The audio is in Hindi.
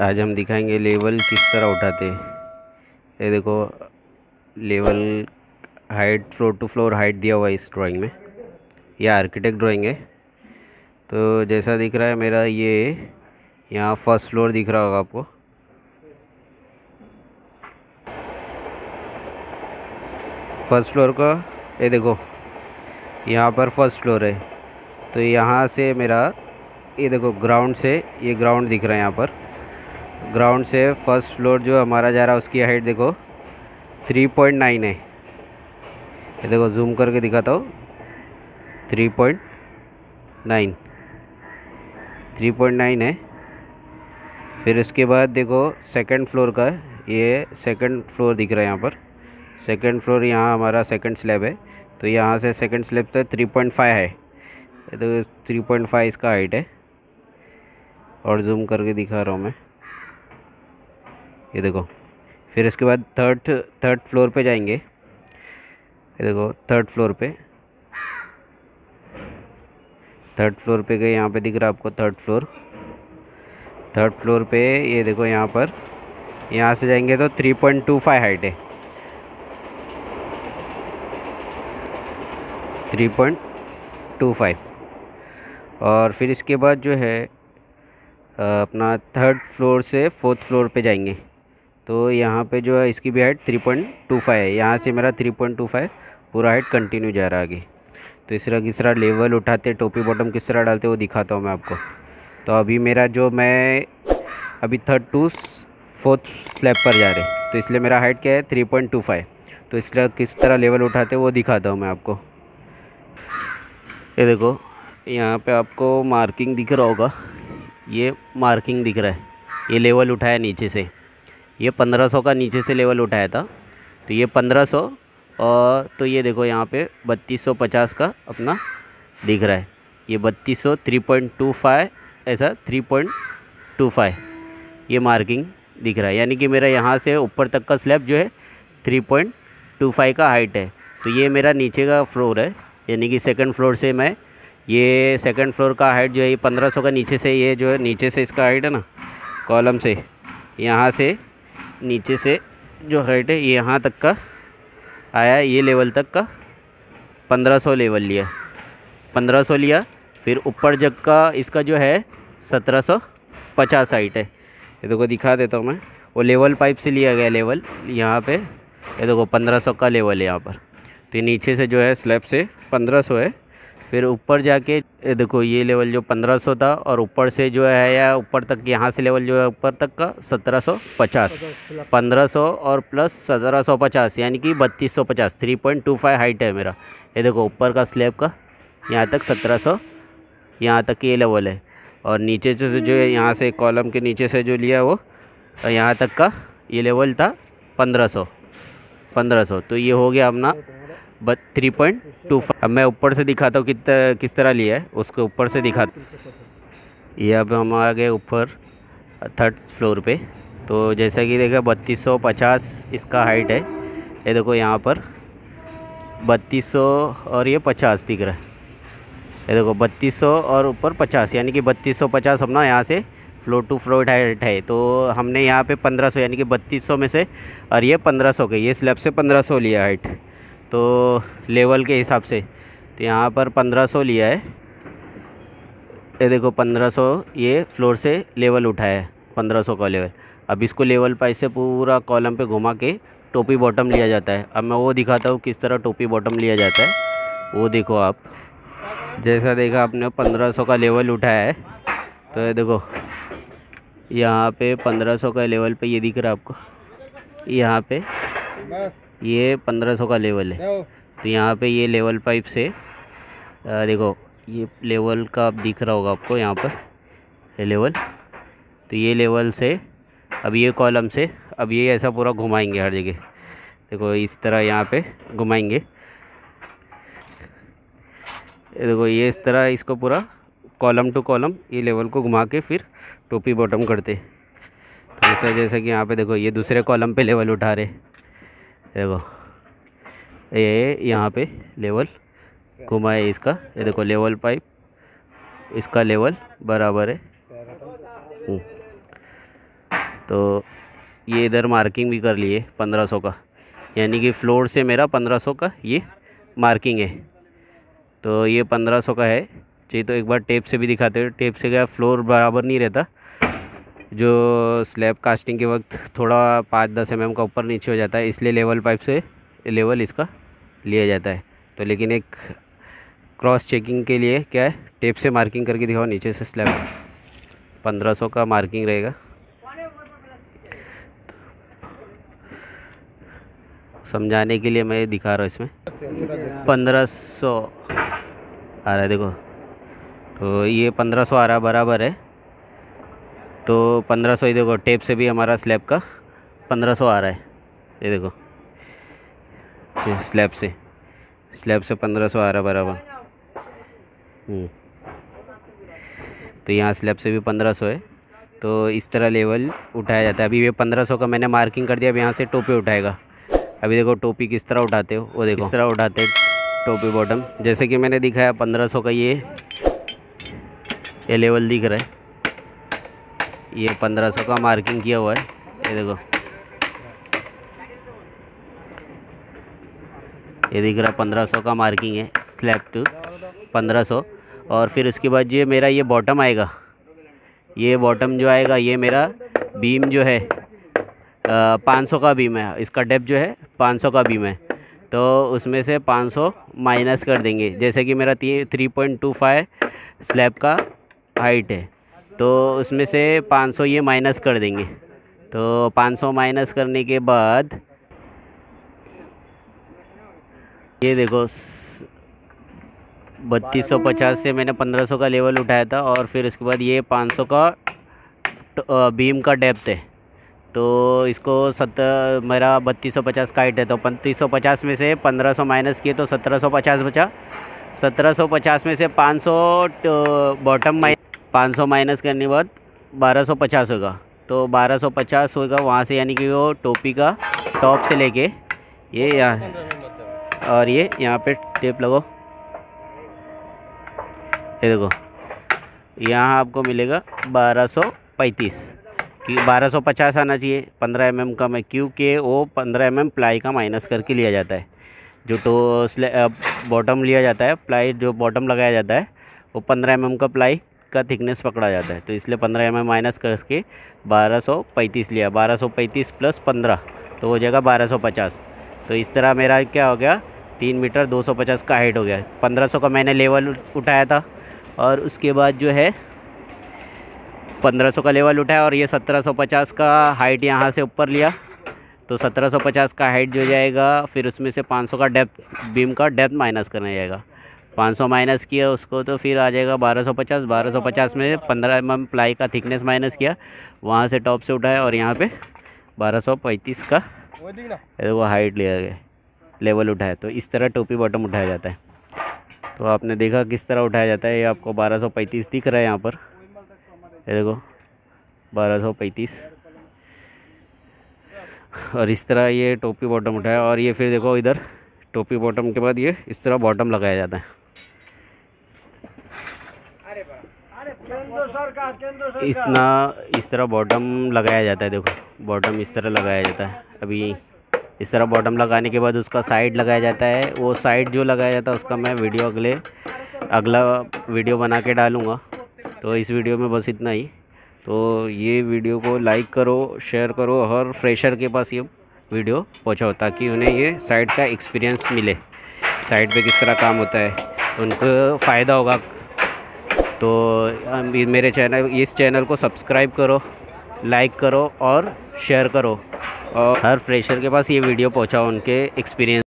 आज हम दिखाएंगे लेवल किस तरह उठाते हैं। ये देखो, level height, floor to floor height दिया हुआ है इस ड्राइंग में। ये आर्किटेक्ट ड्राइंग है। तो जैसा दिख रहा है मेरा, ये यहाँ फर्स्ट फ्लोर दिख रहा होगा आपको। फर्स्ट फ्लोर का ये देखो, यहाँ पर फर्स्ट फ्लोर है। तो यहाँ से मेरा, ये देखो ग्राउंड से, ये ग्राउंड दिख रहा है। यहाँ पर ग्राउंड से फर्स्ट फ्लोर जो हमारा जा रहा है उसकी हाइट देखो 3.9 है। ये देखो, जूम करके दिखाता हूँ, 3.9 है। फिर इसके बाद देखो सेकंड फ्लोर का, ये सेकंड फ्लोर दिख रहा है यहाँ पर। सेकंड फ्लोर, यहाँ हमारा सेकंड स्लैब है। तो यहाँ से सेकंड स्लैब तक 3.5 है। ये देखो 3.5 इसका हाइट है। और जूम करके दिखा रहा हूँ मैं, ये देखो। फिर इसके बाद थर्ड फ्लोर पे जाएंगे। ये देखो थर्ड फ्लोर पे गए, यहाँ पे दिख रहा है आपको थर्ड फ्लोर पे। ये देखो यहाँ पर, यहाँ से जाएंगे तो 3.25 हाइट है, 3.25। और फिर इसके बाद जो है अपना थर्ड फ्लोर से फोर्थ फ्लोर पे जाएंगे। तो यहाँ पे जो है इसकी भी हाइट 3.25 है। यहाँ से मेरा 3.25 पूरा हाइट कंटिन्यू जा रहा है आगे। तो इस तरह किस तरह लेवल उठाते, टोपी बॉटम किस तरह डालते वो दिखाता हूँ मैं आपको। तो अभी मेरा जो, मैं अभी थर्ड टू फोर्थ स्लैब पर जा रहे, तो इसलिए मेरा हाइट क्या है 3.25। तो इस तरह किस तरह लेवल उठाते वो दिखाता हूँ मैं आपको। ये देखो, यहाँ पे आपको मार्किंग दिख रहा होगा, ये मार्किंग दिख रहा है। ये लेवल उठाया नीचे से, ये 1500 का नीचे से लेवल उठाया था। तो ये 1500, और तो ये देखो यहाँ पे 3250 का अपना दिख रहा है। ये 3200, 3.25, ऐसा 3.25 ये मार्किंग दिख रहा है। यानी कि मेरा यहाँ से ऊपर तक का स्लैब जो है 3.25 का हाइट है। तो ये मेरा नीचे का फ्लोर है, यानी कि सेकंड फ्लोर से मैं, ये सेकंड फ्लोर का हाइट जो है ये 1500 का नीचे से, ये जो है नीचे से इसका हाइट है ना, कॉलम से यहाँ से नीचे से जो हाइट है ये यहाँ तक का आया, ये लेवल तक का 1500 लेवल लिया, 1500 लिया। फिर ऊपर जग का इसका जो है 1750 हाइट है। ये देखो दिखा देता हूँ मैं, वो लेवल पाइप से लिया गया लेवल यहाँ पे। ये देखो 1500 का लेवल है यहाँ पर। तो नीचे से जो है स्लैब से 1500 है। फिर ऊपर जाके ये देखो, ये लेवल जो 1500 था, और ऊपर से जो है या ऊपर तक, यहाँ से लेवल जो है ऊपर तक का 1750, 1500 और प्लस 1750, यानी कि 3250, 3.25 हाइट है मेरा। ये देखो ऊपर का स्लैब का यहाँ तक 1700, यहाँ तक ये लेवल है। और नीचे से जो है, यहाँ से कॉलम के नीचे से जो लिया वो यहाँ तक का ये लेवल था 1500। तो ये हो गया अपना 3.25। अब मैं ऊपर से दिखाता हूँ किस तरह लिया है, उसको ऊपर से दिखाता। ये अब हम आ गए ऊपर थर्ड फ्लोर पे। तो जैसा कि देखा 3250 इसका हाइट है। ये देखो यहाँ पर 3200 और ये 50 दिख रहा है। ये देखो 3200 और ऊपर 50, यानी कि 3250 अपना यहाँ से फ्लोर टू फ्लोर हाइट है। तो हमने यहाँ पे 1500, यानी कि 3200 में से, और ये 1500 के, ये स्लैब से 1500 लिया हाइट, तो लेवल के हिसाब से। तो यहाँ पर 1500 लिया है। ये देखो 1500 ये फ्लोर से लेवल उठाया है, 1500 का लेवल। अब इसको लेवल पाइप से पूरा कॉलम पे घुमा के टोपी बॉटम लिया जाता है। अब मैं वो दिखाता हूँ किस तरह टोपी बॉटम लिया जाता है, वो देखो आप। जैसा देखा आपने 1500 का लेवल उठाया है, तो ये देखो यहाँ पे 1500 का लेवल पे ये दिख रहा है आपको, यहाँ पे ये 1500 का लेवल है। तो यहाँ पे ये लेवल पाइप से देखो, ये लेवल का अब दिख रहा होगा आपको यहाँ पर, ये लेवल। तो ये लेवल से अब ये कॉलम से, अब ये ऐसा पूरा घुमाएंगे हर जगह। देखो इस तरह यहाँ पे घुमाएंगे। ये देखो ये इस तरह इसको पूरा कॉलम टू कॉलम ये लेवल को घुमा के फिर टोपी बॉटम करते। तो ऐसा, जैसा कि यहाँ पे देखो ये दूसरे कॉलम पे लेवल उठा रहे, देखो ये यहाँ पे लेवल घुमाए इसका। ये देखो लेवल पाइप, इसका लेवल बराबर है। तो ये इधर मार्किंग भी कर लिए 1500 का, यानी कि फ्लोर से मेरा 1500 का ये मार्किंग है। तो ये 1500 का है। चाहिए तो एक बार टेप से भी दिखाते हैं। टेप से क्या फ्लोर बराबर नहीं रहता, जो स्लैब कास्टिंग के वक्त थोड़ा 5-10 mm का ऊपर नीचे हो जाता है, इसलिए लेवल पाइप से लेवल इसका लिया जाता है। तो लेकिन एक क्रॉस चेकिंग के लिए क्या है, टेप से मार्किंग करके दिखाओ नीचे से स्लैब 1500 का मार्किंग रहेगा। समझाने के लिए मैं दिखा रहा हूँ। इसमें 1500 आ रहा है, देखो। तो ये 1500 आ रहा बराबर है। तो 1500 ही देखो, टेप से भी हमारा स्लैब का 1500 आ रहा है। ये देखो, ये स्लैब से 1500 आ रहा बराबर। तो यहाँ स्लैब से भी 1500 है। तो इस तरह लेवल उठाया जाता है। अभी ये 1500 का मैंने मार्किंग कर दिया। अब यहाँ से टोपी उठाएगा। अभी देखो टोपी किस तरह उठाते हो, वो देखो, इस तरह उठाते टोपी बॉटम, जैसे कि मैंने दिखाया 1500 का ये लेवल दिख रहा है। ये 1500 का मार्किंग किया हुआ है। ये देखो, ये दिख रहा है 1500 का मार्किंग है, स्लैब टू 1500। और फिर उसके बाद ये मेरा ये बॉटम आएगा। ये बॉटम जो आएगा, ये मेरा बीम जो है 500 का बीम है। इसका डेप्थ जो है 500 का बीम है। तो उसमें से 500 माइनस कर देंगे। जैसे कि मेरा 3.25 स्लैब का हाइट है, तो उसमें से 500 ये माइनस कर देंगे। तो 500 माइनस करने के बाद ये देखो 3250 से मैंने 1500 का लेवल उठाया था। और फिर उसके बाद ये 500 का बीम का डेप्थ है। तो इसको मेरा 3250 का हाइट है। तो 3250 में से 1500 माइनस किए तो 1750 बचा। 1750 में से 500 बॉटम 500 माइनस करने के बाद 1250 होगा। तो 1250 होगा वहाँ से, यानी कि वो टोपी का टॉप से लेके ये यहाँ, और ये यहाँ पे टेप लगो। ये देखो, यहाँ आपको मिलेगा 1235 कि 1250 आना चाहिए 15 mm का। मैं क्योंकि वो 15 mm प्लाई का माइनस करके लिया जाता है। जो बॉटम लिया जाता है, प्लाई जो बॉटम लगाया जाता है, वो 15 mm का प्लाई का थिकनेस पकड़ा जाता है। तो इसलिए 15 mm माइनस करके 1235 लिया। 1235 प्लस 15 तो हो जाएगा 1250। तो इस तरह मेरा क्या हो गया, 3 मीटर 250 का हाइट हो गया। 1500 का मैंने लेवल उठाया था, और उसके बाद जो है 1500 का लेवल उठाया, और ये 1750 का हाइट यहाँ से ऊपर लिया। तो 1750 का हाइट जो जाएगा, फिर उसमें से 500 का डेप्थ, बीम का डेप्थ माइनस करना जाएगा। 500 माइनस किया उसको, तो फिर आ जाएगा 1250। 1250 में 15 mm प्लाई का थिकनेस माइनस किया, वहाँ से टॉप से उठाया, और यहाँ पे 1235 का वो हाइट लिया गया, लेवल उठाया। तो इस तरह टोपी बॉटम उठाया जाता है। तो आपने देखा किस तरह उठाया जाता है। ये आपको 1235 दिख रहा है यहाँ पर, ये देखो 1235। और इस तरह ये टोपी बॉटम उठाया। और ये फिर देखो इधर टोपी बॉटम के बाद ये इस तरह बॉटम लगाया जाता है। इतना इस तरह बॉटम लगाया जाता है। देखो बॉटम इस तरह लगाया जाता है। अभी इस तरह बॉटम लगाने के बाद उसका साइड लगाया जाता है। वो साइड जो लगाया जाता है उसका मैं वीडियो अगला वीडियो बना के डालूँगा। तो इस वीडियो में बस इतना ही। तो ये वीडियो को लाइक करो, शेयर करो, हर फ्रेशर के पास ये वीडियो पहुँचाओ, ताकि उन्हें ये साइट का एक्सपीरियंस मिले, साइट पे किस तरह काम होता है, उनको फ़ायदा होगा। तो मेरे इस चैनल को सब्सक्राइब करो, लाइक करो और शेयर करो, और हर फ्रेशर के पास ये वीडियो पहुँचाओ, उनके एक्सपीरियंस।